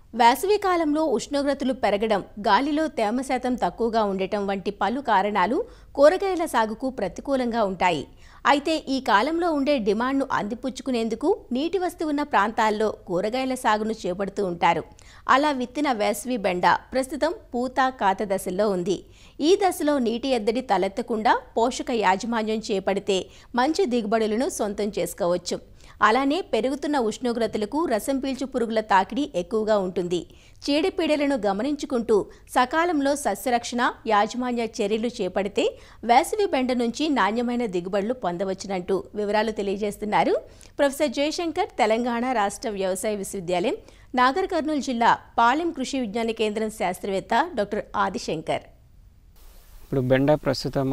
వేసవి కాలంలో ఉష్ణోగ్రతలు పెరగడం, గాలిలో తేమ శాతం తక్కువగా ఉండటం వంటి పలు కారణాలు కూరగాయల సాగుకు ప్రతికూలంగా ఉంటాయి. అయితే ఈ కాలంలో ఉండే డిమాండ్ను అందిపుచ్చుకునేందుకు నీటి వసతి ఉన్న ప్రాంతాల్లో కూరగాయల సాగును చేపడుతూ ఉంటారు. అలా విత్తిన వేసవి బెండ ప్రస్తుతం పూత కాత దశలో ఉంది. ఈ దశలో నీటి ఎద్దడి తలెత్తకుండా పోషక యాజమాన్యం చేపడితే మంచి దిగుబడులను సొంతం చేసుకోవచ్చు. అలానే పెరుగుతున్న ఉష్ణోగ్రతలకు రసం పీల్చు పురుగుల తాకిడి ఎక్కువగా ఉంటుంది. చీడపీడలను గమనించుకుంటూ సకాలంలో సస్యరక్షణ, యాజమాన్య చర్యలు చేపడితే వేసవి బెండ నుంచి నాణ్యమైన దిగుబడులు పొందవచ్చునంటూ వివరాలు తెలియజేస్తున్నారు ప్రొఫెసర్ జయశంకర్, తెలంగాణ రాష్ట్ర వ్యవసాయ విశ్వవిద్యాలయం, నాగర్ కర్నూలు జిల్లా పాలెం కృషి విజ్ఞాన కేంద్రం శాస్త్రవేత్త డాక్టర్ ఆదిశంకర్. ఇప్పుడు బెండ ప్రస్తుతము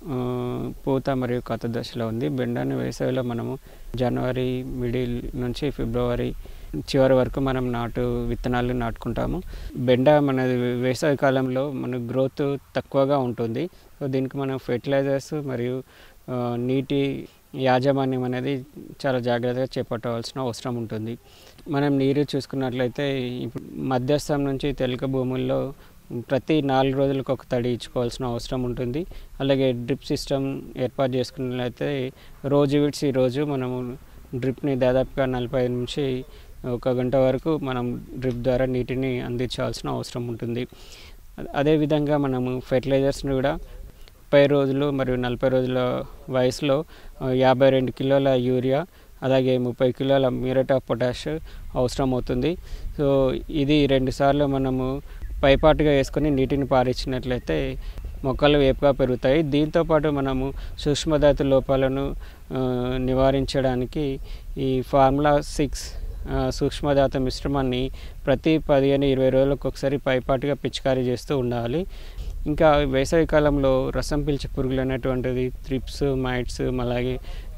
పూత మరియు కథ దశలో ఉంది. బెండని వేసవిలో మనము జనవరి మిడిల్ నుంచి ఫిబ్రవరి చివరి వరకు మనం విత్తనాలు నాటుకుంటాము. బెండ మన వేసవి కాలంలో మన గ్రోత్ తక్కువగా ఉంటుంది. సో దీనికి మనం ఫెర్టిలైజర్స్ మరియు నీటి యాజమాన్యం అనేది చాలా జాగ్రత్తగా చేపట్టవలసిన అవసరం ఉంటుంది. మనం నీరు చూసుకున్నట్లయితే ఇప్పుడు మధ్యస్థం నుంచి తేలిక భూముల్లో ప్రతి 4 రోజులకు ఒక తడి ఇచ్చుకోవాల్సిన అవసరం ఉంటుంది. అలాగే డ్రిప్ సిస్టమ్ ఏర్పాటు చేసుకున్నట్లయితే రోజు విడిచి రోజు మనము డ్రిప్ని దాదాపుగా 45 నుంచి 1 గంట వరకు మనం డ్రిప్ ద్వారా నీటిని అందించాల్సిన అవసరం ఉంటుంది. అదేవిధంగా మనము ఫెర్టిలైజర్స్ని కూడా 30 రోజులు మరియు 40 రోజుల వయసులో 52 కిలోల యూరియా, అలాగే 30 కిలోల మ్యూరేట్ ఆఫ్ పొటాష్ అవసరం అవుతుంది. సో ఇది 2 సార్లు మనము పైపాటుగా వేసుకొని నీటిని పారించినట్లయితే మొక్కలు వేపుగా పెరుగుతాయి. దీంతోపాటు మనము సూక్ష్మధాతు లోపాలను నివారించడానికి ఈ ఫార్ములా 6 సూక్ష్మధాతు మిశ్రమాన్ని ప్రతి 15-20 రోజులకు ఒకసారి పైపాటుగా పిచికారీ చేస్తూ ఉండాలి. ఇంకా వేసవి కాలంలో రసం పీల్చే పురుగులు అనేటువంటిది త్రిప్స్, మైట్స్, అలాగే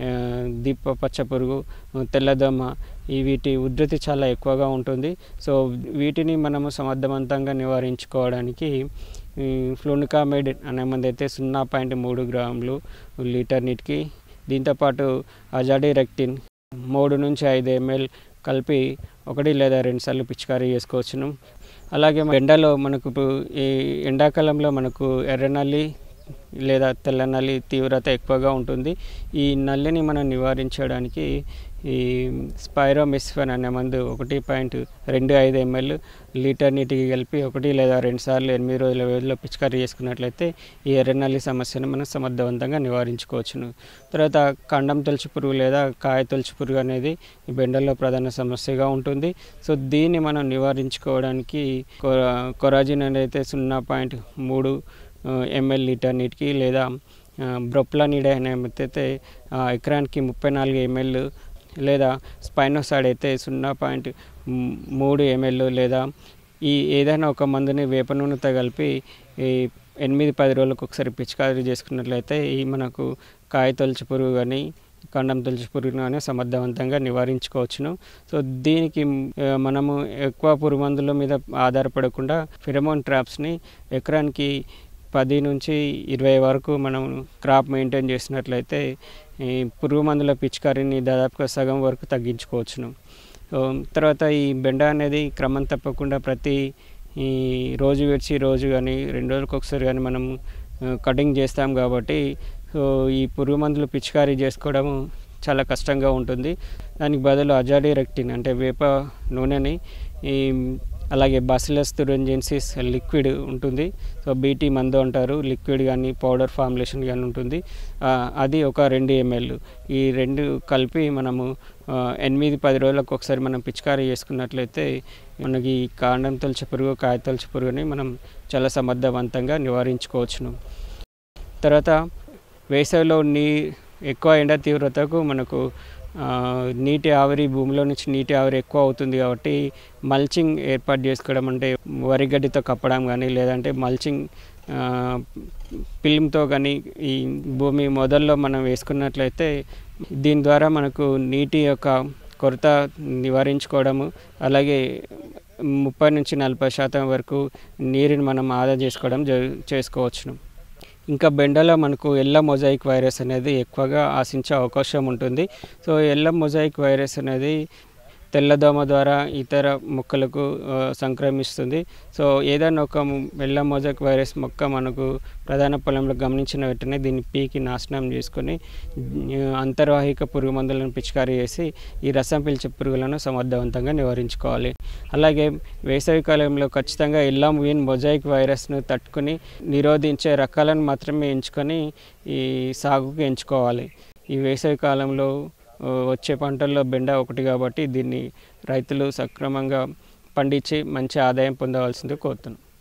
దీప పచ్చ పురుగు, తెల్లదోమ, వీటి ఉధృతి చాలా ఎక్కువగా ఉంటుంది. సో వీటిని మనము సమర్థవంతంగా నివారించుకోవడానికి ఫ్లూనికామైడ్ అనే మందు అయితే 0.3 గ్రాములు లీటర్ నీటికి, దీంతోపాటు అజాడిరెక్టిన్ 3 నుంచి 5 ml కలిపి 1 లేదా 2 సార్లు పిచికారీ చేసుకోవచ్చును. అలాగే ఎండలో మనకు ఈ ఎండాకాలంలో మనకు ఎర్రనల్లి లేదా తెల్లనల్లి తీవ్రత ఎక్కువగా ఉంటుంది. ఈ నల్లిని మనం నివారించడానికి ఈ స్పైరోమిస్ఫెన్ అనే మందు 1.25 ml లీటర్ నీటికి కలిపి 1 లేదా 2 సార్లు 8 రోజుల వ్యవధిలో పిచికారీ చేసుకున్నట్లయితే ఈ ఎర్రనల్లి సమస్యను మనం సమర్థవంతంగా నివారించుకోవచ్చును. తర్వాత కండం తొలచు పురుగు లేదా కాయ తొలచు పురుగు అనేది ఈ బెండల్లో ప్రధాన సమస్యగా ఉంటుంది. సో దీన్ని మనం నివారించుకోవడానికి కొరాజిన్ అనేది 0.3 ml లీటర్ నీటికి లేదా బ్రోప్లానిడ్ అయితే ఎకరానికి 34 ml లేదా స్పైనోసైడ్ అయితే 0.3 ml లేదా ఈ ఏదైనా ఒక మందుని వేప నూనెతో కలిపి 8-10 రోజులకు ఒకసారి పిచికారీ చేసుకున్నట్లయితే ఈ మనకు కాయ తొలచు పురుగు కానీ కండం తొలచు పురుగు కానీ సమర్థవంతంగా నివారించుకోవచ్చును. సో దీనికి మనము ఎక్కువ పురుగు మందుల మీద ఆధారపడకుండా ఫిరమోన్ ట్రాప్స్ని ఎకరానికి 10 నుంచి 20 వరకు మనం క్రాప్ మెయింటైన్ చేసినట్లయితే ఈ పురుగు మందుల పిచికారీని దాదాపుగా సగం వరకు తగ్గించుకోవచ్చును. తర్వాత ఈ బెండ అనేది క్రమం తప్పకుండా ప్రతి ఈ రోజు విడిచి రోజు కానీ 2 రోజులకు ఒకసారి కానీ మనం కటింగ్ చేస్తాం కాబట్టి సో ఈ పురుగు మందులు పిచికారీ చేసుకోవడం చాలా కష్టంగా ఉంటుంది. దానికి బదులు అజాడిరెక్టిన్ అంటే వేప నూనెని అలాగే బాసిలస్ తురింజిన్సిస్ లిక్విడ్ ఉంటుంది. సో బీటీ మందు అంటారు, లిక్విడ్ కానీ పౌడర్ ఫార్ములేషన్ కానీ ఉంటుంది. అది ఒక 2 ml ఈ 2 కలిపి మనము 8-10 రోజులకు ఒకసారి మనం పిచికారీ చేసుకున్నట్లయితే మనకి కాండం తొలచు పురుగు, కాయ తొలచు పురుగుని మనం చాలా సమర్థవంతంగా నివారించుకోవచ్చును. తర్వాత వేసవిలో ఎక్కువ ఎండ తీవ్రతకు మనకు నీటి ఆవిరి భూమిలో నుంచి నీటి ఆవిరి ఎక్కువ అవుతుంది కాబట్టి మల్చింగ్ ఏర్పాటు చేసుకోవడం, అంటే వరిగడ్డితో కప్పడం కానీ లేదంటే మల్చింగ్ ఫిల్మ్తో కానీ ఈ భూమి మొదల్లో మనం వేసుకున్నట్లయితే దీని ద్వారా మనకు నీటి యొక్క కొరత నివారించుకోవడము, అలాగే 30-40% వరకు నీరుని మనం ఆదా చేసుకోవచ్చును. ఇంకా బెండలో మనకు ఎల్ల మొజాయిక్ వైరస్ అనేది ఎక్కువగా ఆశించే అవకాశం ఉంటుంది. సో ఎల్ల మొజాయిక్ వైరస్ అనేది తెల్లదోమ ద్వారా ఇతర మొక్కలకు సంక్రమిస్తుంది. సో ఏదైనా ఒక ఎల్లో మొజాయిక్ వైరస్ మొక్క మనకు ప్రధాన పొలంలో గమనించిన వెంటనే దీన్ని పీకి నాశనం చేసుకొని అంతర్వాహిక పురుగు మందులను పిచికారీ చేసి ఈ రసం పీల్చే పురుగులను సమర్థవంతంగా నివారించుకోవాలి. అలాగే వేసవి కాలంలో ఖచ్చితంగా ఎల్లో మొజాయిక్ వైరస్ను తట్టుకొని నిరోధించే రకాలను మాత్రమే ఎంచుకొని ఈ సాగుకు ఎంచుకోవాలి. ఈ వేసవి కాలంలో వచ్చే పంటల్లో బెండ ఒకటి కాబట్టి దీన్ని రైతులు సక్రమంగా పండించి మంచి ఆదాయం పొందవలసింది కోరుతున్నాను.